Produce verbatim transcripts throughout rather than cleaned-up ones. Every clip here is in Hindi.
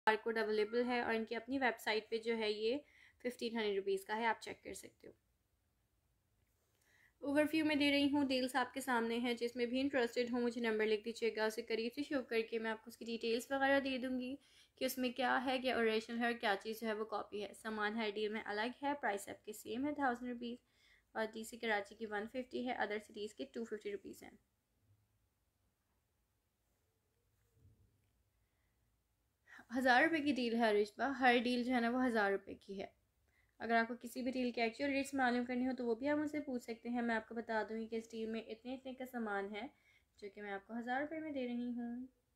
बार कोड अवेलेबल है और इनकी अपनी वेबसाइट पे जो है ये फिफ्टीन हंड्रेड रुपीज़ का है, आप चेक कर सकते हो। ओवरव्यू में दे रही हूँ, डील्स आपके सामने हैं, जिसमें भी इंटरेस्टेड हो मुझे नंबर लिख दीजिएगा, उसे करीब से शो करके मैं आपको उसकी डिटेल्स वगैरह दे दूँगी कि उसमें क्या है, क्या ओरिजिनल है और क्या चीज़ जो है वो कॉपी है। सामान हर डील में अलग है, प्राइस आपके सेम है थाउजेंड रुपीज़, और डीसी कराची की वन फिफ्टी है, अदर सिटीज़ के टू फिफ्टी रुपीज़ हैं। हज़ार रुपये की डील है अरिशबा, हर डील जो है ना वो हज़ार रुपये की है। अगर आपको किसी भी डील के एक्चुअल रेट्स मालूम करनी हो तो वो भी आप मुझसे पूछ सकते हैं। मैं आपको बता दूँगी कि इस डील में इतने इतने का सामान है जो कि मैं आपको हज़ार रुपये में दे रही हूँ।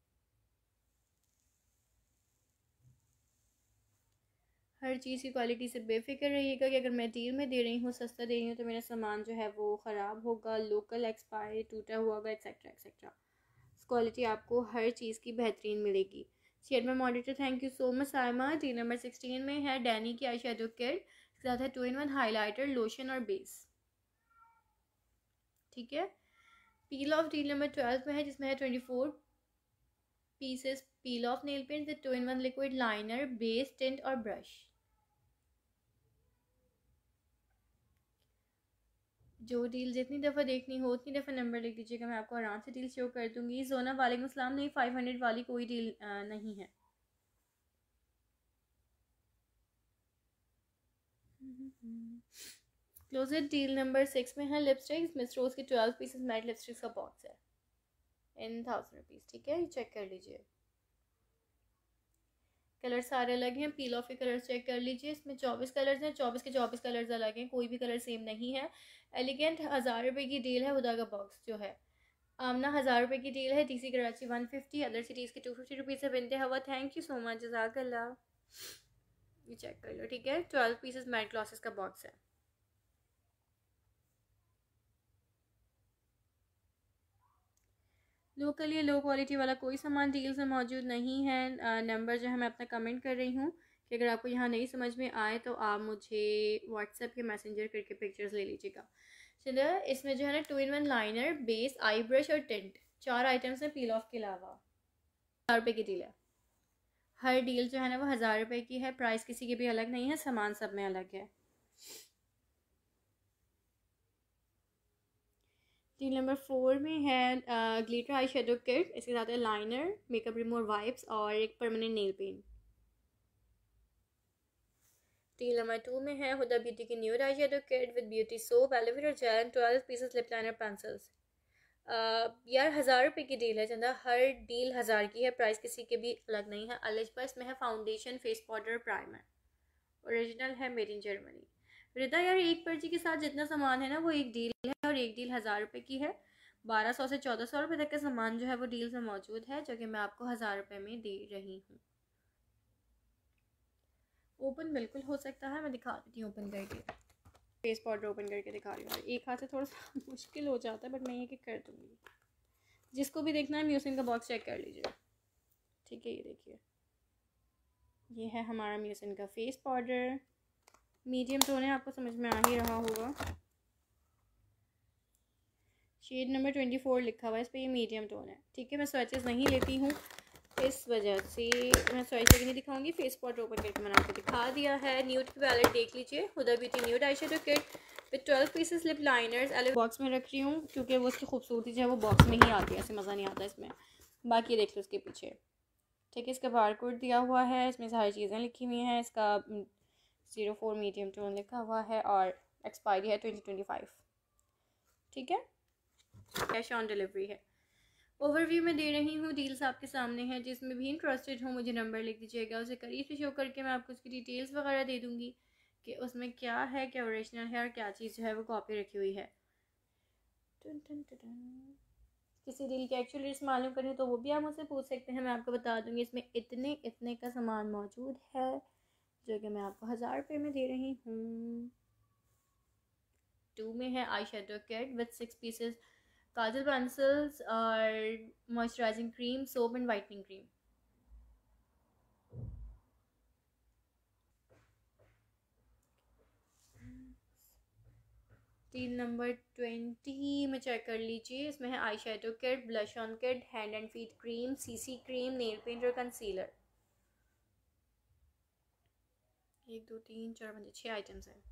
हर चीज़ की क्वालिटी से बेफिक्र रहिएगा कि अगर मैं डील में दे रही हूँ, सस्ता दे रही हूँ, तो मेरा सामान जो है वो ख़राब होगा, लोकल एक्सपायरी, टूटा हुआ होगा, एक्सेट्रा एक्सेट्रा। क्वालिटी आपको हर चीज़ की बेहतरीन मिलेगी। Share moderator, thank you so much Saima. D number sixteen में है डैनी की आई शेडो किट, इसके साथ है two in one highlighter, lotion और बेस। ठीक है। Peel off deal number twelve में है, जिसमें है twenty four pieces peel off nail paint with two in one liquid liner, base, tint और ब्रश। जो डील जितनी दफ़ा देखनी हो उतनी दफ़ा नंबर लिख दीजिएगा, मैं आपको आराम से डील शो कर दूंगी। जोना वालेकुम अस्सलाम, नहीं फाइव हंड्रेड वाली कोई डील नहीं है। क्लोजेट डील नंबर सिक्स में है लिपस्टिक, मिस रोज के ट्वेल्व पीसेस मैट लिपस्टिक्स का बॉक्स है इन थाउजेंड रुपीज़। ठीक है, ये चेक कर लीजिए। कलर सारे अलग हैं, पील ऑफ के कलर चेक कर लीजिए। इसमें चौबीस कलर्स हैं, चौबीस के चौबीस कलर्स अलग हैं, कोई भी कलर सेम नहीं है। एलिगेंट हज़ार रुपये की डील है, हुदा का बॉक्स जो है। आमना हज़ार रुपये की डील है, DC Karachi one fifty, other cities के टू फिफ्टी रुपीज़ है। बिनते हवा, थैंक यू सो मच, जज़ाकल्लाह। ये चेक कर लो। ठीक है, ट्वेल्व पीसेस मैट ग्लासेस का बॉक्स है। लोकल या लो क्वालिटी वाला कोई सामान डील्स में मौजूद नहीं है। नंबर जो है मैं अपना कमेंट कर रही हूँ कि अगर आपको यहाँ नहीं समझ में आए तो आप मुझे व्हाट्सएप के मैसेंजर करके पिक्चर्स ले लीजिएगा। चलिए, इसमें जो है ना two in one liner, base, eye brush और टिंट, चार आइटम्स हैं पील ऑफ के अलावा। हज़ार रुपये की डील है। हर डील जो है ना वो हज़ार रुपये की है, प्राइस किसी की भी अलग नहीं है, सामान सब में अलग है। डील नंबर फोर में है ग्लिटर आई शेडो किट, इसके साथ है लाइनर, मेकअप रिमूवर वाइप्स और एक permanent nail paint. Deal number two में है हुदा ब्यूटी की nude eye shadow kit with beauty soap, aloe vera gel, twelve pieces lip liner pencils. यार हज़ार रुपये की डील है चंदा, हर डील हज़ार की है, प्राइस किसी के भी अलग नहीं है। अलिजबा इसमें है foundation, face powder, primer, original है, मेड इन जर्मनी। रिदा यार एक पर्ची के साथ जितना सामान है ना वो एक डील है, और एक डील हज़ार रुपये की है। बारह सौ से चौदह सौ रुपये तक का सामान जो है वो डील्स में मौजूद है, जो कि मैं आपको हज़ार रुपये में दे रही हूँ। ओपन बिल्कुल हो सकता है, मैं दिखा देती हूँ ओपन करके। फेस पाउडर ओपन करके दिखा रही हूँ, एक हाथ से थोड़ा सा मुश्किल हो जाता है बट मैं ये कि कर दूँगी। जिसको भी देखना है म्यूसिन का बॉक्स चेक कर लीजिए। ठीक है, ये देखिए, ये है हमारा म्यूसिन का फेस पाउडर। मीडियम टोन है, आपको समझ में आ ही रहा होगा। शेड नंबर ट्वेंटी फोर लिखा हुआ है इस पर, ये मीडियम टोन है। ठीक है, मैं स्वैचेस नहीं लेती हूँ, इस वजह से मैं स्वैच नहीं दिखाऊंगी। फेस पाउडर ओपन करके मैंने आपको दिखा दिया है। न्यूड की पैलेट देख लीजिए, Huda beauty nude eye shadow kit with twelve pieces lip liners. Yellow box में रख रही हूँ क्योंकि वो उसकी खूबसूरती जो है वो बॉक्स में ही आती है, ऐसे मज़ा नहीं आता इसमें। बाकी देख लो उसके पीछे। ठीक है, इसका बार कोड दिया हुआ है, इसमें सारी चीज़ें लिखी हुई हैं। इसका ज़ीरो फोर मीडियम टोन लिखा हुआ है और एक्सपायरी है ट्वेंटी ट्वेंटी फाइव। ठीक है, कैश ऑन डिलीवरी है। ओवरव्यू में दे रही हूँ, डील्स आपके सामने हैं, जिसमें भी इंटरेस्टेड हो मुझे नंबर लिख दीजिएगा, उसे करीब से शो करके मैं आपको उसकी डिटेल्स वगैरह दे दूँगी कि उसमें क्या है, क्या ओरिजिनल है और क्या चीज़ जो है वो कॉपी रखी हुई है। टन टन टन। किसी डील के एक्चुअल रेट्स मालूम करनी तो वो भी आप मुझसे पूछ सकते हैं, मैं आपको बता दूँगी। इसमें इतने इतने का सामान मौजूद है जो कि मैं आपको हज़ार रुपये में दे रही हूँ। टू में है eye shadow kit with six pieces kajal pencils और moisturising cream, soap and whitening cream. Deal number twenty में चेक कर लीजिए, इसमें है eye shadow kit, blush on kit, hand and feet cream, CC cream, nail paint और कंसीलर। एक दो तीन चार पाँच छः आइटम्स हैं।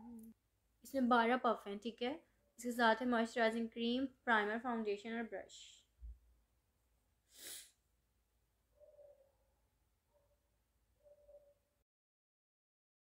इसमें बारह पफ हैं, ठीक है। इसके साथ है मॉइस्चराइजिंग क्रीम, प्राइमर, फाउंडेशन और ब्रश।